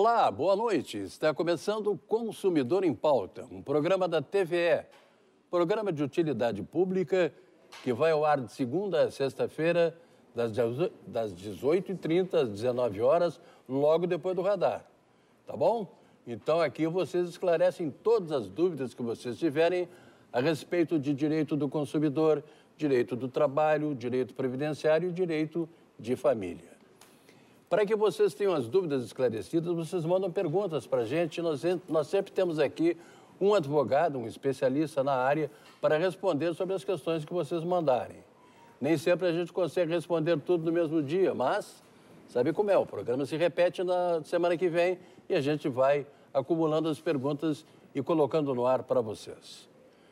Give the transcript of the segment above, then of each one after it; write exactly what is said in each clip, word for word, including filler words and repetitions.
Olá, boa noite. Está começando o Consumidor em Pauta, um programa da T V E, programa de utilidade pública que vai ao ar de segunda a sexta-feira, das dezoito e trinta às dezenove horas, logo depois do radar. Tá bom? Então aqui vocês esclarecem todas as dúvidas que vocês tiverem a respeito de direito do consumidor, direito do trabalho, direito previdenciário e direito de família. Para que vocês tenham as dúvidas esclarecidas, vocês mandam perguntas para a gente. Nós, nós sempre temos aqui um advogado, um especialista na área, para responder sobre as questões que vocês mandarem. Nem sempre a gente consegue responder tudo no mesmo dia, mas sabe como é, o programa se repete na semana que vem e a gente vai acumulando as perguntas e colocando no ar para vocês.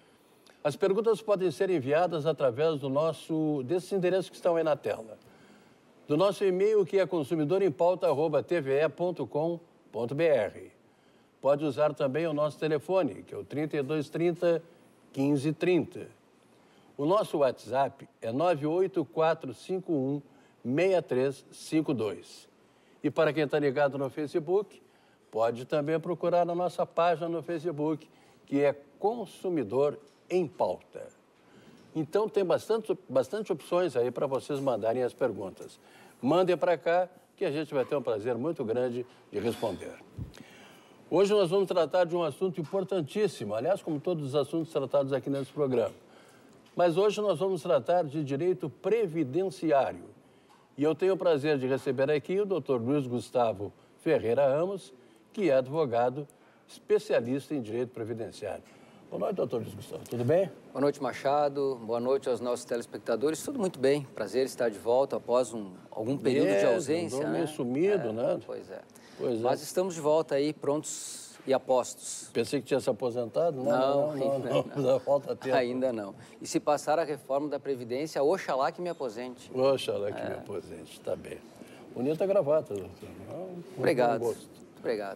As perguntas podem ser enviadas através do nosso, desses endereços que estão aí na tela. Do nosso e-mail, que é consumidorempauta arroba t v e ponto com ponto b r. Pode usar também o nosso telefone, que é o trinta e dois trinta, quinze trinta. O nosso WhatsApp é nove oito quatro cinco um, seis três cinco dois. E para quem está ligado no Facebook, pode também procurar a nossa página no Facebook, que é Consumidor em Pauta. Então, tem bastante, bastante opções aí para vocês mandarem as perguntas. Mandem para cá, que a gente vai ter um prazer muito grande de responder. Hoje nós vamos tratar de um assunto importantíssimo, aliás, como todos os assuntos tratados aqui nesse programa. Mas hoje nós vamos tratar de direito previdenciário. E eu tenho o prazer de receber aqui o doutor Luiz Gustavo Ferreira Ramos, que é advogado especialista em direito previdenciário. Boa noite, doutor Luiz Gustavo. Tudo bem? Boa noite, Machado. Boa noite aos nossos telespectadores. Tudo muito bem. Prazer estar de volta após um, algum período é, de ausência. Andou né? meio sumido, é, né? Pois é. Pois Mas é. estamos de volta aí, prontos e apostos. Pensei que tinha se aposentado. Não, não, não, não, ainda não, não. não. Falta tempo. Ainda não. E se passar a reforma da Previdência, oxalá que me aposente. Oxalá que é. me aposente. Está bem. Bonita gravata, doutor. Obrigado. Muito obrigado.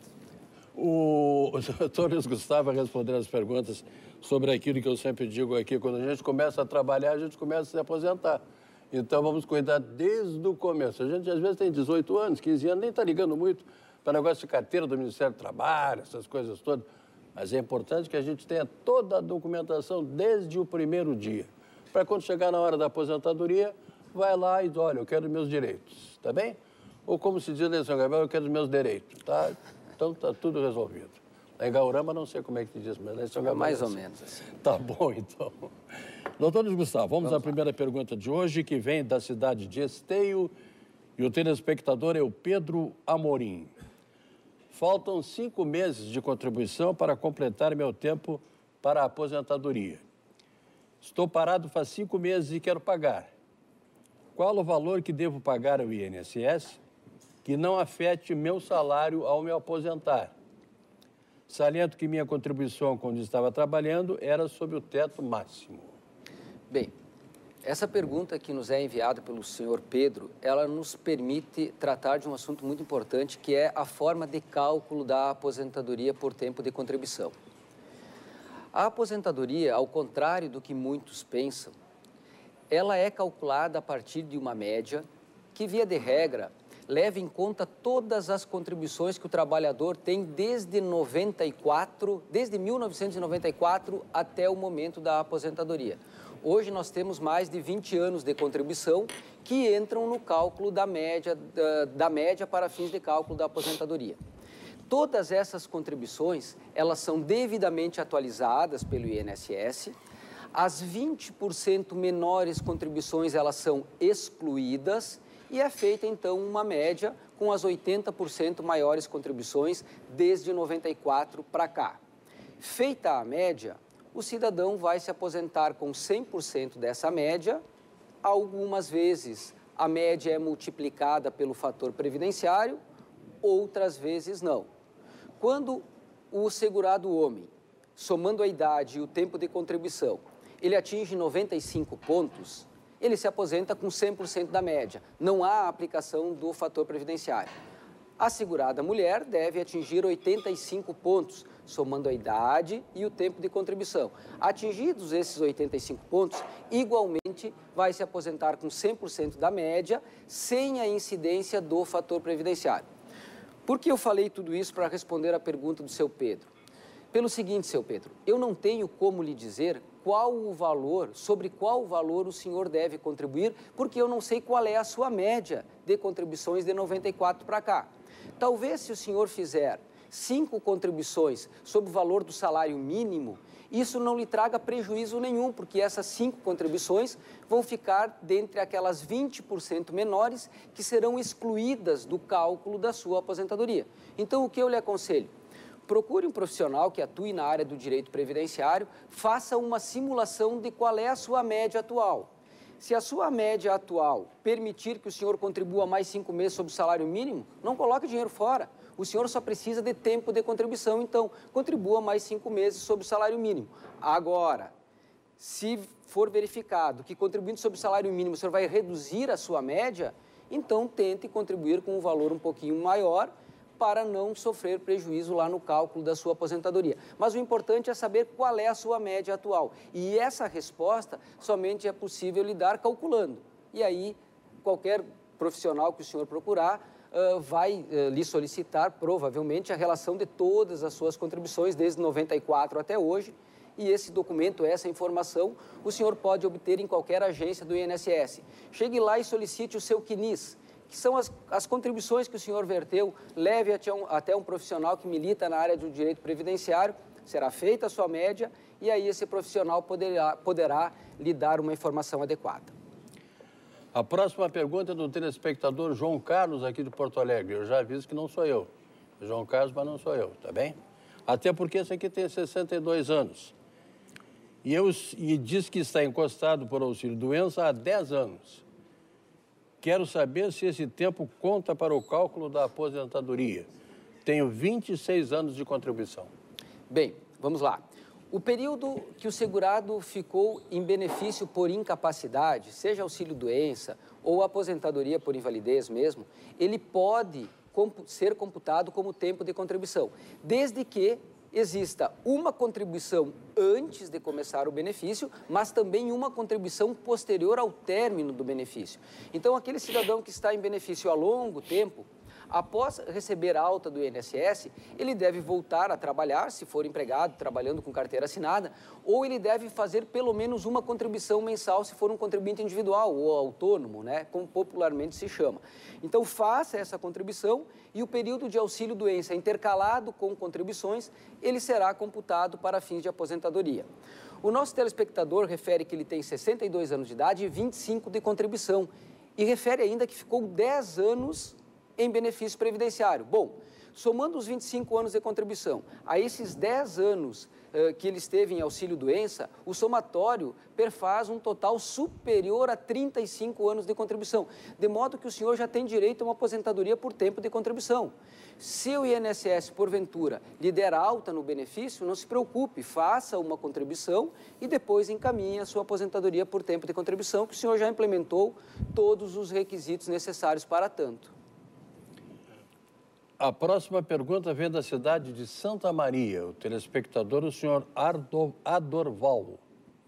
O doutor Luiz Gustavo vai responder as perguntas sobre aquilo que eu sempre digo aqui. Quando a gente começa a trabalhar, a gente começa a se aposentar. Então, vamos cuidar desde o começo. A gente, às vezes, tem dezoito anos, quinze anos, nem está ligando muito para o negócio de carteira do Ministério do Trabalho, essas coisas todas. Mas é importante que a gente tenha toda a documentação desde o primeiro dia. Para quando chegar na hora da aposentadoria, vai lá e diz, olha, eu quero meus direitos, tá bem? Ou como se diz, São Gabriel, eu quero os meus direitos, tá? Então, está tudo resolvido. Lá em Gaurama, não sei como é que diz, mas lá em São Gabriel... Mais é ou assim. menos assim. Tá bom, então. Doutor Luiz Gustavo, vamos, vamos à primeira pergunta de hoje, que vem da cidade de Esteio, e o telespectador é o Pedro Amorim. Faltam cinco meses de contribuição para completar meu tempo para a aposentadoria. Estou parado faz cinco meses e quero pagar. Qual o valor que devo pagar ao I N S S que não afete meu salário ao me aposentar? Saliento que minha contribuição quando estava trabalhando era sob o teto máximo. Bem, essa pergunta que nos é enviada pelo senhor Pedro, ela nos permite tratar de um assunto muito importante, que é a forma de cálculo da aposentadoria por tempo de contribuição. A aposentadoria, ao contrário do que muitos pensam, ela é calculada a partir de uma média que, via de regra, leva em conta todas as contribuições que o trabalhador tem desde noventa e quatro, desde mil novecentos e noventa e quatro até o momento da aposentadoria. Hoje nós temos mais de vinte anos de contribuição que entram no cálculo da média, da, da média para fins de cálculo da aposentadoria. Todas essas contribuições, elas são devidamente atualizadas pelo I N S S. As vinte por cento menores contribuições, elas são excluídas. E é feita, então, uma média com as oitenta por cento maiores contribuições desde noventa e quatro para cá. Feita a média, o cidadão vai se aposentar com cem por cento dessa média. Algumas vezes a média é multiplicada pelo fator previdenciário, outras vezes não. Quando o segurado homem, somando a idade e o tempo de contribuição, ele atinge noventa e cinco pontos, ele se aposenta com cem por cento da média. Não há aplicação do fator previdenciário. A segurada mulher deve atingir oitenta e cinco pontos, somando a idade e o tempo de contribuição. Atingidos esses oitenta e cinco pontos, igualmente vai se aposentar com cem por cento da média, sem a incidência do fator previdenciário. Por que eu falei tudo isso para responder a pergunta do seu Pedro? Pelo seguinte, seu Pedro, eu não tenho como lhe dizer qual o valor, sobre qual valor o senhor deve contribuir, porque eu não sei qual é a sua média de contribuições de noventa e quatro para cá. Talvez se o senhor fizer cinco contribuições sobre o valor do salário mínimo, isso não lhe traga prejuízo nenhum, porque essas cinco contribuições vão ficar dentre aquelas vinte por cento menores que serão excluídas do cálculo da sua aposentadoria. Então, o que eu lhe aconselho? Procure um profissional que atue na área do direito previdenciário, faça uma simulação de qual é a sua média atual. Se a sua média atual permitir que o senhor contribua mais cinco meses sobre o salário mínimo, não coloque dinheiro fora. O senhor só precisa de tempo de contribuição, então contribua mais cinco meses sobre o salário mínimo. Agora, se for verificado que contribuindo sobre o salário mínimo o senhor vai reduzir a sua média, então tente contribuir com um valor um pouquinho maior para não sofrer prejuízo lá no cálculo da sua aposentadoria. Mas o importante é saber qual é a sua média atual. E essa resposta somente é possível lhe dar calculando. E aí, qualquer profissional que o senhor procurar uh, vai uh, lhe solicitar, provavelmente, a relação de todas as suas contribuições, desde noventa e quatro até hoje. E esse documento, essa informação, o senhor pode obter em qualquer agência do I N S S. Chegue lá e solicite o seu C N I S, que são as, as contribuições que o senhor verteu, leve até um, até um profissional que milita na área do direito previdenciário, será feita a sua média e aí esse profissional poderá, poderá lhe dar uma informação adequada. A próxima pergunta é do telespectador João Carlos, aqui de Porto Alegre. Eu já aviso que não sou eu. João Carlos, mas não sou eu, tá bem? Até porque esse aqui tem sessenta e dois anos. E, eu, e diz que está encostado por auxílio-doença há dez anos. Quero saber se esse tempo conta para o cálculo da aposentadoria. Tenho vinte e seis anos de contribuição. Bem, vamos lá. O período que o segurado ficou em benefício por incapacidade, seja auxílio-doença ou aposentadoria por invalidez mesmo, ele pode ser computado como tempo de contribuição, desde que exista uma contribuição antes de começar o benefício, mas também uma contribuição posterior ao término do benefício. Então, aquele cidadão que está em benefício há longo tempo, após receber a alta do I N S S, ele deve voltar a trabalhar, se for empregado, trabalhando com carteira assinada, ou ele deve fazer pelo menos uma contribuição mensal, se for um contribuinte individual ou autônomo, né, como popularmente se chama. Então, faça essa contribuição e o período de auxílio-doença intercalado com contribuições, ele será computado para fins de aposentadoria. O nosso telespectador refere que ele tem sessenta e dois anos de idade e vinte e cinco de contribuição, e refere ainda que ficou dez anos em benefício previdenciário. Bom, somando os vinte e cinco anos de contribuição a esses dez anos uh, que ele esteve em auxílio-doença, o somatório perfaz um total superior a trinta e cinco anos de contribuição, de modo que o senhor já tem direito a uma aposentadoria por tempo de contribuição. Se o I N S S, porventura, lhe der alta no benefício, não se preocupe, faça uma contribuição e depois encaminhe a sua aposentadoria por tempo de contribuição, que o senhor já implementou todos os requisitos necessários para tanto. A próxima pergunta vem da cidade de Santa Maria. O telespectador, o senhor Ardo, Adorval.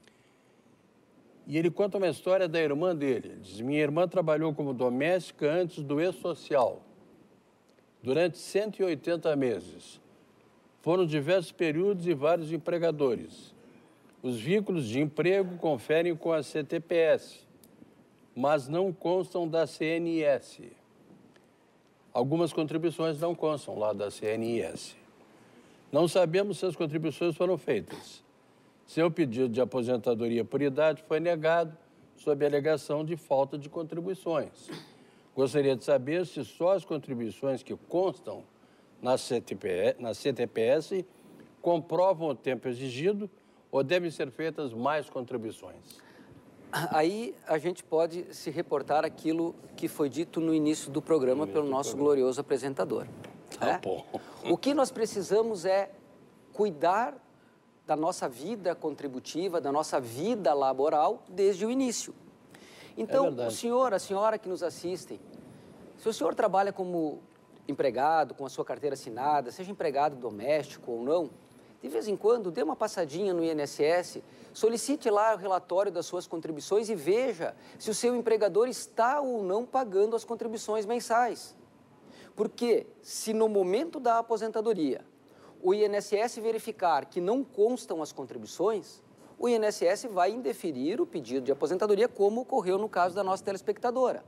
E ele conta uma história da irmã dele. Ele diz, minha irmã trabalhou como doméstica antes do E-Social, durante cento e oitenta meses. Foram diversos períodos e vários empregadores. Os vínculos de emprego conferem com a C T P S, mas não constam da C N S. Algumas contribuições não constam lá da C N S. Não sabemos se as contribuições foram feitas. Seu pedido de aposentadoria por idade foi negado sob a alegação de falta de contribuições. Gostaria de saber se só as contribuições que constam na C T P S, na C T P S comprovam o tempo exigido ou devem ser feitas mais contribuições. Aí a gente pode se reportar aquilo que foi dito no início do programa pelo nosso glorioso apresentador. Né? O que nós precisamos é cuidar da nossa vida contributiva, da nossa vida laboral desde o início. Então, o senhor, a senhora que nos assistem, se o senhor trabalha como empregado, com a sua carteira assinada, seja empregado doméstico ou não, de vez em quando, dê uma passadinha no I N S S, solicite lá o relatório das suas contribuições e veja se o seu empregador está ou não pagando as contribuições mensais. Porque se no momento da aposentadoria o I N S S verificar que não constam as contribuições, o I N S S vai indeferir o pedido de aposentadoria, como ocorreu no caso da nossa telespectadora.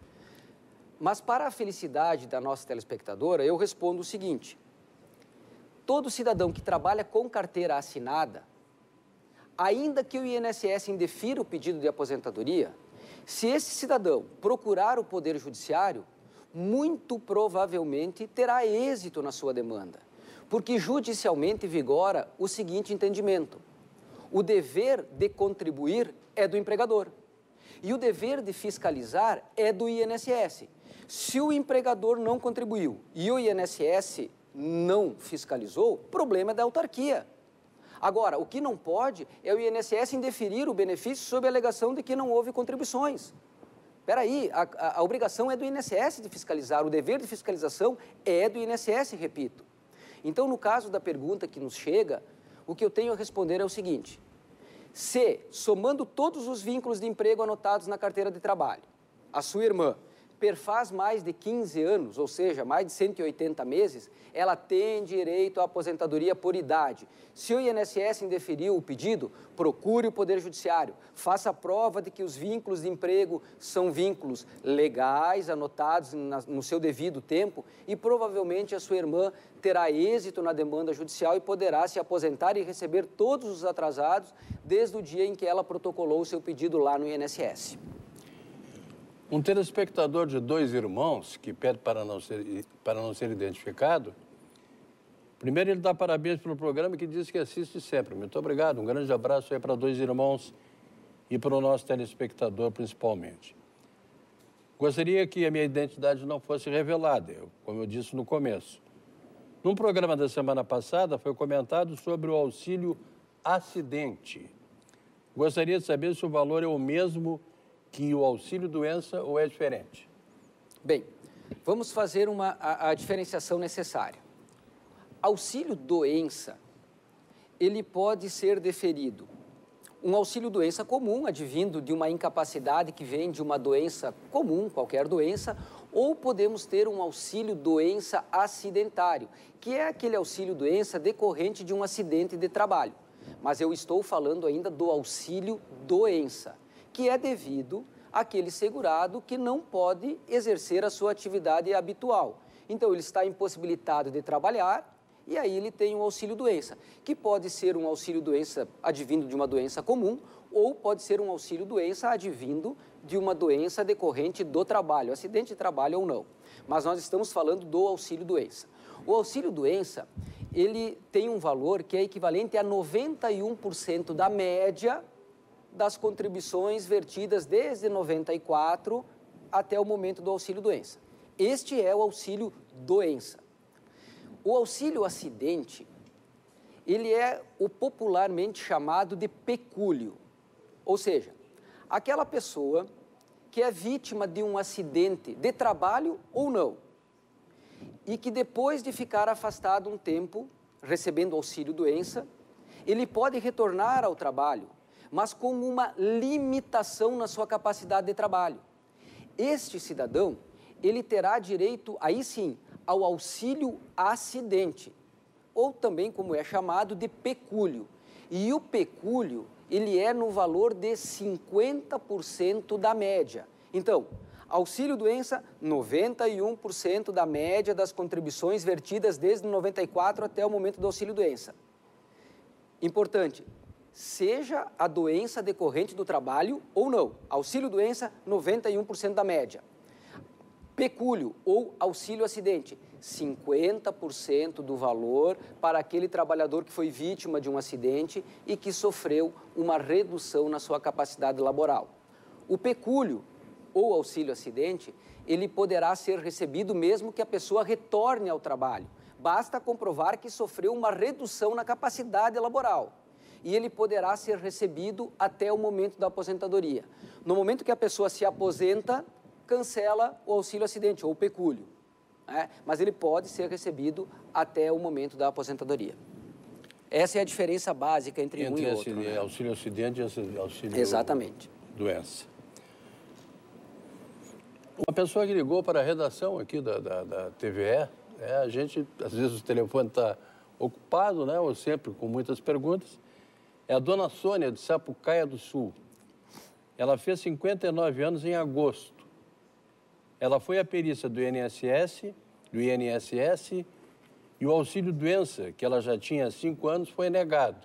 Mas para a felicidade da nossa telespectadora, eu respondo o seguinte: todo cidadão que trabalha com carteira assinada, ainda que o I N S S indefira o pedido de aposentadoria, se esse cidadão procurar o Poder Judiciário, muito provavelmente terá êxito na sua demanda, porque judicialmente vigora o seguinte entendimento: o dever de contribuir é do empregador e o dever de fiscalizar é do I N S S. Se o empregador não contribuiu e o I N S S não fiscalizou, o problema é da autarquia. Agora, o que não pode é o I N S S indeferir o benefício sob a alegação de que não houve contribuições. Espera aí, a, a, a obrigação é do I N S S de fiscalizar, o dever de fiscalização é do I N S S, repito. Então, no caso da pergunta que nos chega, o que eu tenho a responder é o seguinte: se, somando todos os vínculos de emprego anotados na carteira de trabalho, a sua irmã perfaz mais de quinze anos, ou seja, mais de cento e oitenta meses, ela tem direito à aposentadoria por idade. Se o I N S S indeferiu o pedido, procure o Poder Judiciário, faça a prova de que os vínculos de emprego são vínculos legais, anotados na, no seu devido tempo, e provavelmente a sua irmã terá êxito na demanda judicial e poderá se aposentar e receber todos os atrasados desde o dia em que ela protocolou o seu pedido lá no I N S S. Um telespectador de dois irmãos, que pede para não ser, para não ser identificado, primeiro ele dá parabéns pelo programa, que diz que assiste sempre. Muito obrigado, um grande abraço aí para dois irmãos e para o nosso telespectador principalmente. Gostaria que a minha identidade não fosse revelada, eu, como eu disse no começo. Num programa da semana passada foi comentado sobre o auxílio acidente. Gostaria de saber se o valor é o mesmo que o auxílio-doença ou é diferente? Bem, vamos fazer uma, a, a diferenciação necessária. Auxílio-doença, ele pode ser deferido. Um auxílio-doença comum, advindo de uma incapacidade que vem de uma doença comum, qualquer doença, ou podemos ter um auxílio-doença acidentário, que é aquele auxílio-doença decorrente de um acidente de trabalho. Mas eu estou falando ainda do auxílio-doença, que é devido àquele segurado que não pode exercer a sua atividade habitual. Então, ele está impossibilitado de trabalhar e aí ele tem um auxílio-doença, que pode ser um auxílio-doença advindo de uma doença comum ou pode ser um auxílio-doença advindo de uma doença decorrente do trabalho, acidente de trabalho ou não. Mas nós estamos falando do auxílio-doença. O auxílio-doença, ele tem um valor que é equivalente a noventa e um por cento da média das contribuições vertidas desde noventa e quatro até o momento do auxílio-doença. Este é o auxílio-doença. O auxílio-acidente, ele é o popularmente chamado de pecúlio, ou seja, aquela pessoa que é vítima de um acidente de trabalho ou não, e que depois de ficar afastado um tempo, recebendo auxílio-doença, ele pode retornar ao trabalho, mas com uma limitação na sua capacidade de trabalho. Este cidadão, ele terá direito, aí sim, ao auxílio-acidente, ou também, como é chamado, de pecúlio. E o pecúlio, ele é no valor de cinquenta por cento da média. Então, auxílio-doença, noventa e um por cento da média das contribuições vertidas desde noventa e quatro até o momento do auxílio-doença. Importante, seja a doença decorrente do trabalho ou não. Auxílio-doença, noventa e um por cento da média. Pecúlio ou auxílio-acidente, cinquenta por cento do valor para aquele trabalhador que foi vítima de um acidente e que sofreu uma redução na sua capacidade laboral. O pecúlio ou auxílio-acidente, ele poderá ser recebido mesmo que a pessoa retorne ao trabalho. Basta comprovar que sofreu uma redução na capacidade laboral. E ele poderá ser recebido até o momento da aposentadoria. No momento que a pessoa se aposenta, cancela o auxílio-acidente ou o pecúlio. Né? Mas ele pode ser recebido até o momento da aposentadoria. Essa é a diferença básica entre, entre um e outro. Entre né? auxílio-acidente e auxílio-doença. Exatamente. Doença. Uma pessoa que ligou para a redação aqui da, da, da T V E, é, a gente, às vezes o telefone está ocupado, né, ou sempre com muitas perguntas, é a dona Sônia, de Sapucaia do Sul. Ela fez cinquenta e nove anos em agosto. Ela foi à perícia do I N S S, do I N S S, e o auxílio-doença, que ela já tinha há cinco anos, foi negado.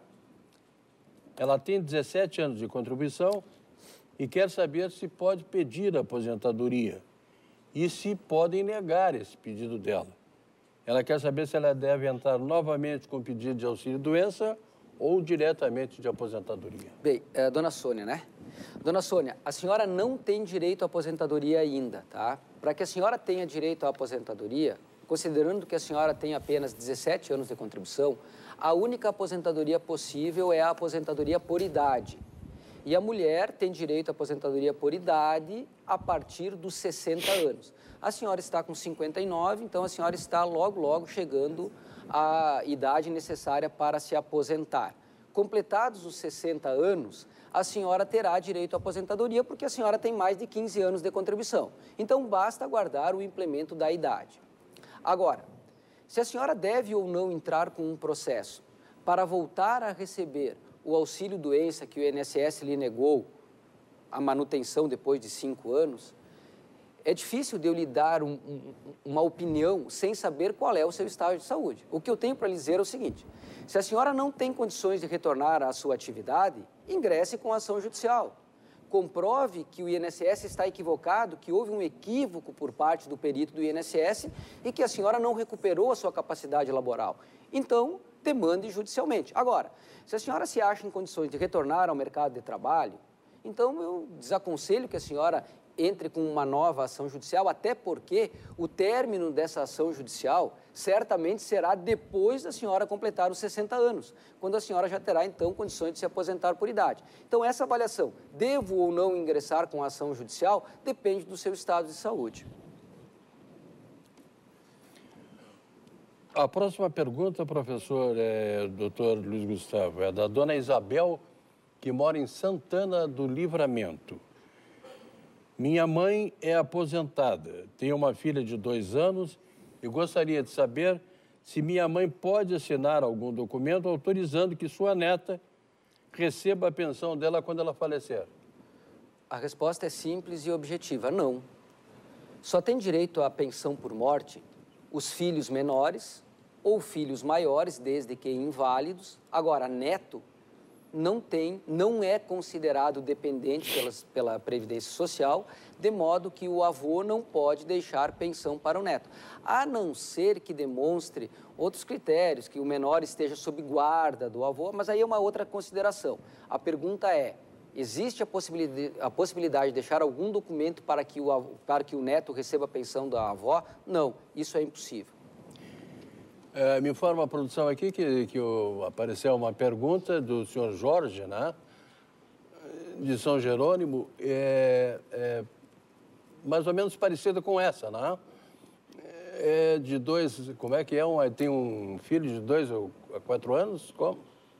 Ela tem dezessete anos de contribuição e quer saber se pode pedir a aposentadoria e se podem negar esse pedido dela. Ela quer saber se ela deve entrar novamente com pedido de auxílio-doença ou diretamente de aposentadoria. Bem, é, dona Sônia, né? Dona Sônia, a senhora não tem direito à aposentadoria ainda, tá? Para que a senhora tenha direito à aposentadoria, considerando que a senhora tem apenas dezessete anos de contribuição, a única aposentadoria possível é a aposentadoria por idade. E a mulher tem direito à aposentadoria por idade a partir dos sessenta anos. A senhora está com cinquenta e nove, então a senhora está logo, logo chegando à idade necessária para se aposentar. Completados os sessenta anos, a senhora terá direito à aposentadoria porque a senhora tem mais de quinze anos de contribuição. Então, basta aguardar o implemento da idade. Agora, se a senhora deve ou não entrar com um processo para voltar a receber o auxílio-doença que o I N S S lhe negou a manutenção depois de cinco anos, é difícil de eu lhe dar um, um, uma opinião sem saber qual é o seu estado de saúde. O que eu tenho para lhe dizer é o seguinte: se a senhora não tem condições de retornar à sua atividade, ingresse com ação judicial. Comprove que o I N S S está equivocado, que houve um equívoco por parte do perito do I N S S e que a senhora não recuperou a sua capacidade laboral. Então, demande judicialmente. Agora, se a senhora se acha em condições de retornar ao mercado de trabalho, então eu desaconselho que a senhora entre com uma nova ação judicial, até porque o término dessa ação judicial certamente será depois da senhora completar os sessenta anos, quando a senhora já terá, então, condições de se aposentar por idade. Então, essa avaliação, devo ou não ingressar com a ação judicial, depende do seu estado de saúde. A próxima pergunta, professor, é, doutor Luiz Gustavo, é da dona Isabel, que mora em Santana do Livramento. Minha mãe é aposentada, tem uma filha de dois anos e gostaria de saber se minha mãe pode assinar algum documento autorizando que sua neta receba a pensão dela quando ela falecer. A resposta é simples e objetiva, não. Só tem direito à pensão por morte os filhos menores ou filhos maiores, desde que inválidos. Agora, neto não tem, não é considerado dependente pelas, pela Previdência Social, de modo que o avô não pode deixar pensão para o neto, a não ser que demonstre outros critérios, que o menor esteja sob guarda do avô, mas aí é uma outra consideração. A pergunta é, existe a possibilidade, a possibilidade de deixar algum documento para que, o, para que o neto receba a pensão da avó? Não, isso é impossível. É, me informa a produção aqui que, que o, apareceu uma pergunta do senhor Jorge, né, de São Jerônimo, é, é mais ou menos parecida com essa, né? É de dois, como é que é? Um, tem um filho de dois ou quatro anos? Como?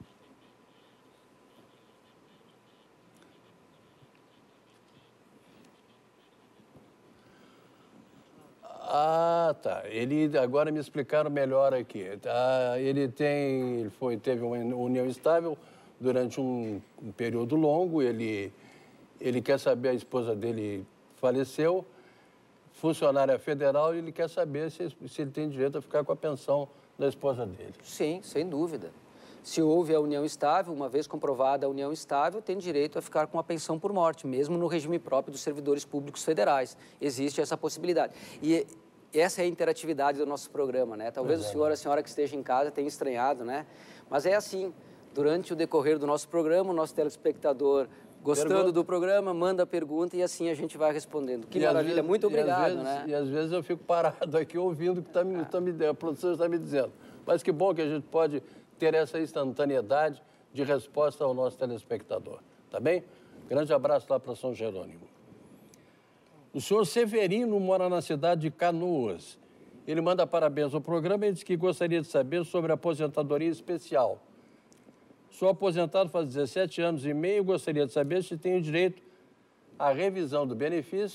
Ah, tá. Ele agora me explicaram melhor aqui. Ah, ele tem, ele foi, teve uma união estável durante um, um período longo. Ele, ele quer saber, a esposa dele faleceu, funcionária federal, e ele quer saber se, se ele tem direito a ficar com a pensão da esposa dele. Sim, sem dúvida. Se houve a união estável, uma vez comprovada a união estável, tem direito a ficar com a pensão por morte, mesmo no regime próprio dos servidores públicos federais. Existe essa possibilidade. E essa é a interatividade do nosso programa, né? Talvez pois o senhor, é. a senhora que esteja em casa tenha estranhado, né? Mas é assim, durante o decorrer do nosso programa, o nosso telespectador, gostando pergunta. do programa, manda a pergunta e assim a gente vai respondendo. Que e maravilha, vezes, muito obrigado, vezes, né? E às vezes eu fico parado aqui ouvindo o que tá me, ah. tá me, a produção está me dizendo. Mas que bom que a gente pode ter essa instantaneidade de resposta ao nosso telespectador, tá bem? Grande abraço lá para São Jerônimo. O senhor Severino mora na cidade de Canoas. Ele manda parabéns ao programa e diz que gostaria de saber sobre a aposentadoria especial. Sou aposentado faz dezessete anos e meio e gostaria de saber se tenho direito à revisão do benefício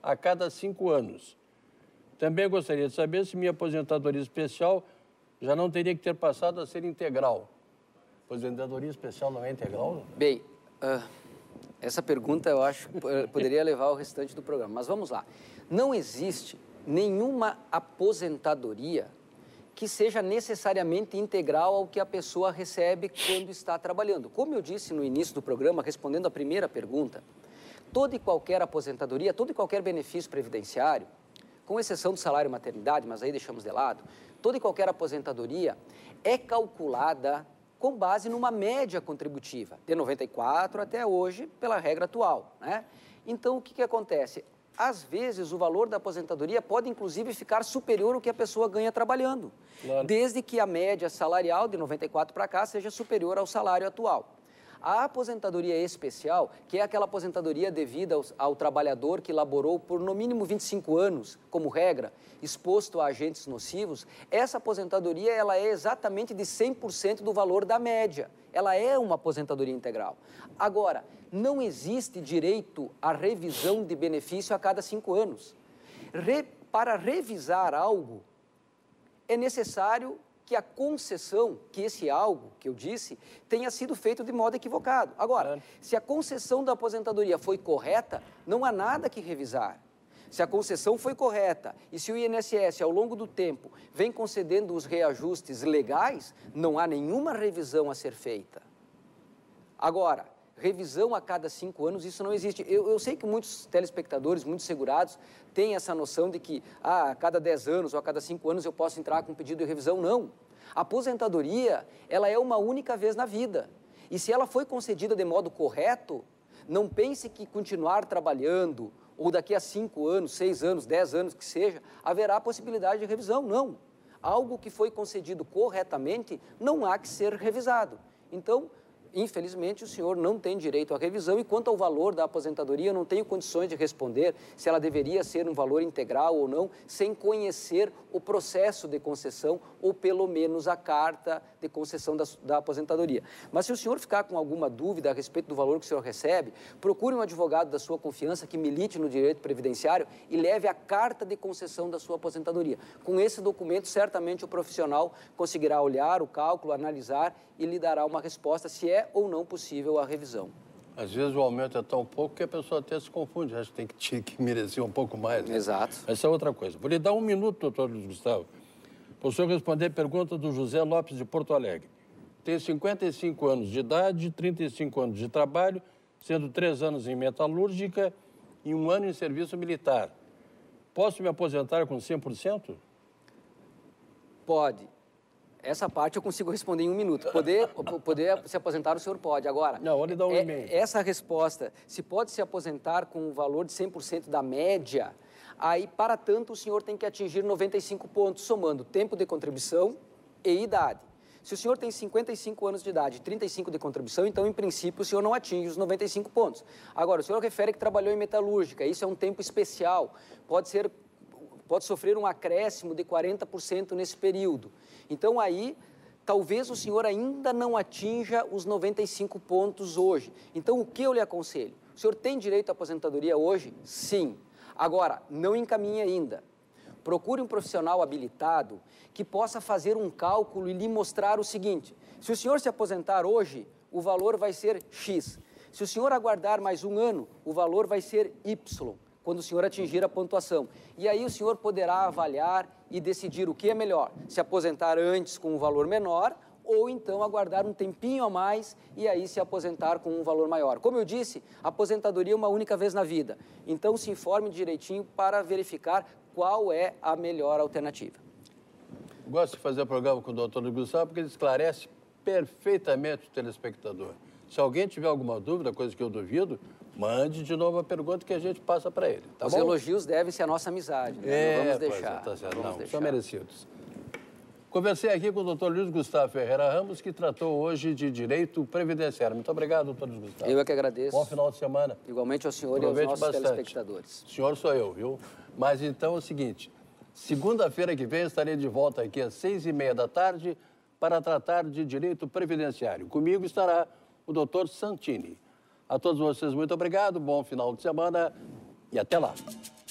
a cada cinco anos. Também gostaria de saber se minha aposentadoria especial já não teria que ter passado a ser integral. Aposentadoria especial não é integral? Bem, uh, essa pergunta eu acho que poderia levar o restante do programa, mas vamos lá. Não existe nenhuma aposentadoria que seja necessariamente integral ao que a pessoa recebe quando está trabalhando. Como eu disse no início do programa, respondendo à primeira pergunta, toda e qualquer aposentadoria, todo e qualquer benefício previdenciário, com exceção do salário maternidade, mas aí deixamos de lado, toda e qualquer aposentadoria é calculada com base numa média contributiva, de noventa e quatro até hoje, pela regra atual, né? Então, o que que acontece? Às vezes, o valor da aposentadoria pode, inclusive, ficar superior ao que a pessoa ganha trabalhando, claro, desde que a média salarial de noventa e quatro para cá seja superior ao salário atual. A aposentadoria especial, que é aquela aposentadoria devida ao, ao trabalhador que laborou por no mínimo vinte e cinco anos, como regra, exposto a agentes nocivos, essa aposentadoria ela é exatamente de cem por cento do valor da média. Ela é uma aposentadoria integral. Agora, não existe direito à revisão de benefício a cada cinco anos. Re, para revisar algo, é necessário que a concessão, que esse algo que eu disse, tenha sido feito de modo equivocado. Agora, se a concessão da aposentadoria foi correta, não há nada que revisar. Se a concessão foi correta e se o I N S S, ao longo do tempo, vem concedendo os reajustes legais, não há nenhuma revisão a ser feita. Agora, revisão a cada cinco anos, isso não existe. Eu, eu sei que muitos telespectadores, muitos segurados, têm essa noção de que ah, a cada dez anos ou a cada cinco anos eu posso entrar com um pedido de revisão. Não. A aposentadoria, ela é uma única vez na vida. E se ela foi concedida de modo correto, não pense que continuar trabalhando, ou daqui a cinco anos, seis anos, dez anos, que seja, haverá possibilidade de revisão. Não. Algo que foi concedido corretamente não há que ser revisado. Então, infelizmente, o senhor não tem direito à revisão e quanto ao valor da aposentadoria, eu não tenho condições de responder se ela deveria ser um valor integral ou não, sem conhecer o processo de concessão ou pelo menos a carta de concessão da, da aposentadoria. Mas se o senhor ficar com alguma dúvida a respeito do valor que o senhor recebe, procure um advogado da sua confiança que milite no direito previdenciário e leve a carta de concessão da sua aposentadoria. Com esse documento, certamente o profissional conseguirá olhar o cálculo, analisar e lhe dará uma resposta se é ou não possível a revisão. Às vezes o aumento é tão pouco que a pessoa até se confunde, acha que tem que, tinha que merecer um pouco mais. Né? Exato. Essa é outra coisa. Vou lhe dar um minuto, doutor Luiz Gustavo, para o senhor responder a pergunta do José Lopes de Porto Alegre. Tenho cinquenta e cinco anos de idade, trinta e cinco anos de trabalho, sendo três anos em metalúrgica e um ano em serviço militar. Posso me aposentar com cem por cento? Pode. Essa parte eu consigo responder em um minuto. Poder, poder se aposentar, o senhor pode. Agora, não, vou lhe dar um é, e-mail. Essa resposta, se pode se aposentar com o valor de cem por cento da média, aí, para tanto, o senhor tem que atingir noventa e cinco pontos, somando tempo de contribuição e idade. Se o senhor tem cinquenta e cinco anos de idade e trinta e cinco de contribuição, então, em princípio, o senhor não atinge os noventa e cinco pontos. Agora, o senhor refere que trabalhou em metalúrgica, isso é um tempo especial, pode ser... pode sofrer um acréscimo de quarenta por cento nesse período. Então, aí, talvez o senhor ainda não atinja os noventa e cinco pontos hoje. Então, o que eu lhe aconselho? O senhor tem direito à aposentadoria hoje? Sim. Agora, não encaminhe ainda. Procure um profissional habilitado que possa fazer um cálculo e lhe mostrar o seguinte: se o senhor se aposentar hoje, o valor vai ser X. Se o senhor aguardar mais um ano, o valor vai ser Y, quando o senhor atingir a pontuação. E aí o senhor poderá avaliar e decidir o que é melhor, se aposentar antes com um valor menor ou então aguardar um tempinho a mais e aí se aposentar com um valor maior. Como eu disse, a aposentadoria é uma única vez na vida, então se informe direitinho para verificar qual é a melhor alternativa. Gosto de fazer programa com o doutor Luiz Gustavo porque ele esclarece perfeitamente o telespectador. Se alguém tiver alguma dúvida, coisa que eu duvido, mande de novo a pergunta que a gente passa para ele, tá Os bom? elogios devem-se à nossa amizade, né? É, não vamos pois deixar. É, tá certo. Vamos Não, deixar. são merecidos. Conversei aqui com o doutor Luiz Gustavo Ferreira Ramos, que tratou hoje de direito previdenciário. Muito obrigado, doutor Luiz Gustavo. Eu é que agradeço. Bom final de semana. Igualmente ao senhor Aproveite e aos nossos bastante. telespectadores. O senhor sou eu, viu? Mas então é o seguinte, segunda-feira que vem estarei de volta aqui às seis e meia da tarde para tratar de direito previdenciário. Comigo estará o doutor Santini. A todos vocês, muito obrigado, bom final de semana e até lá.